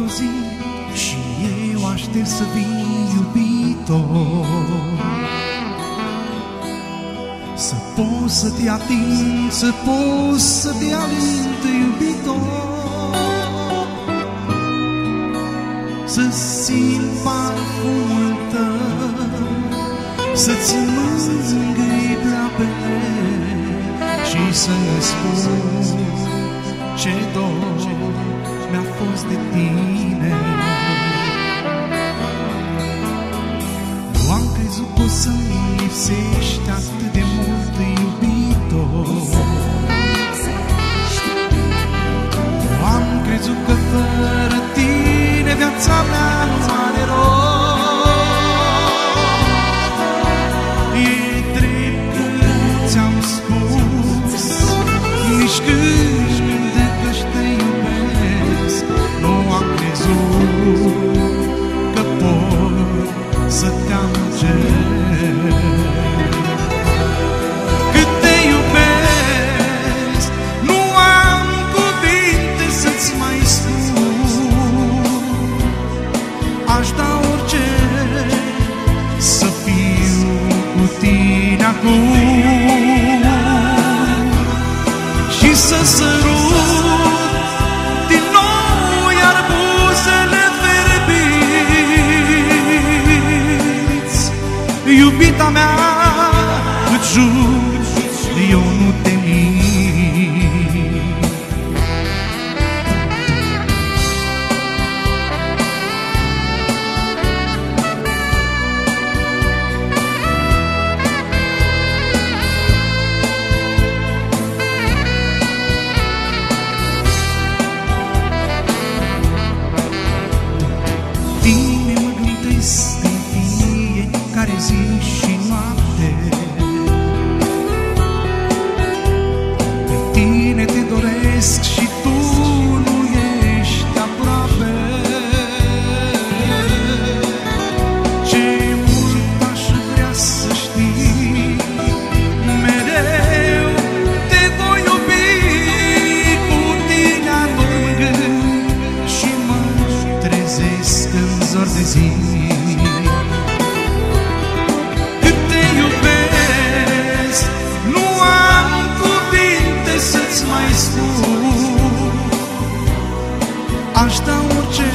o zi și eu aștept să vin, iubitor, să pot să te ating, să pot să te alint, iubitor, să simt parfumul tău, să-ți mângâi pleoapele și să-mi spun ce dor mi-a fost de tine. Nu am crezut că o să-mi lipsești atât de mult, iubitor. Nu am crezut că fără tine viața mea nu are rost. E drept că ți-am spus nici când că te iubesc. Nu am crezut că pot să te amăgesc. Cât te iubesc, nu am cuvinte să-ți mai spun. Aș da orice să fiu cu tine acum și să sărut din nou iar buzele ferbiți. Iubita mea, îți jur, eu nu te mint. Tine mă gândesc în fiecare zi și noapte. Pe tine te doresc și tu nu ești aproape. Ce mult aș vrea să știi, mereu te voi iubi, cu tine adorm în gând și mă trezesc în zor de zi. Cât te iubesc, nu am cuvinte să-ți mai spun. Aș da orice